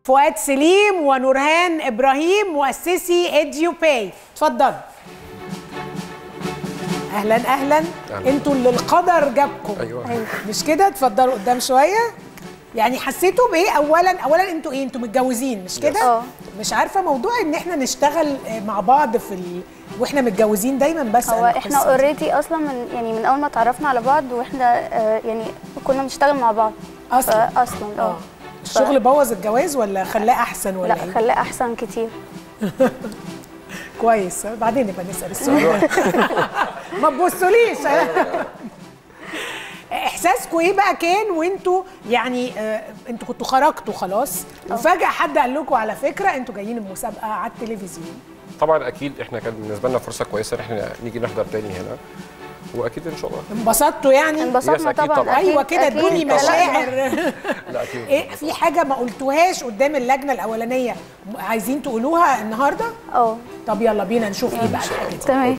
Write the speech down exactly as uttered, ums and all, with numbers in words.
فؤاد سليم ونورهان ابراهيم مؤسسي ايديو باي. اتفضلوا. اهلا اهلا, أهلاً. انتوا اللي القدر جابكم. ايوه مش كده؟ اتفضلوا قدام شويه. يعني حسيتوا بايه؟ اولا اولا انتوا ايه؟ انتوا متجوزين مش كده؟ اه مش عارفه موضوع ان احنا نشتغل مع بعض في ال... واحنا متجوزين دايما. بس هو احنا اوريدي اصلا من يعني من اول ما اتعرفنا على بعض واحنا آه يعني كنا بنشتغل مع بعض اصلا اصلا اه الشغل ف... بوظ الجواز ولا خلاه احسن ولا لا ايه؟ خلاه احسن كتير. كويس. بعدين نبقى نسال السؤال. ما تبصوليش. احساسكم ايه بقى كان وانتوا يعني آه انتوا كنتوا خرجتوا خلاص وفجاه حد قال لكم على فكره انتوا جايين المسابقه على التلفزيون؟ طبعا اكيد احنا كان بالنسبه لنا فرصه كويسه ان احنا نيجي نحضر تاني هنا، واكيد ان شاء الله انبسطتوا يعني. انبسطنا طبعا, طبعا. ايوه كده ادوني مشاعر. لا اكيد. ايه في حاجه ما قلتوهاش قدام اللجنه الاولانيه عايزين تقولوها النهارده؟ اه طب يلا بينا نشوف ايه بقى الحاجه دي. تمام.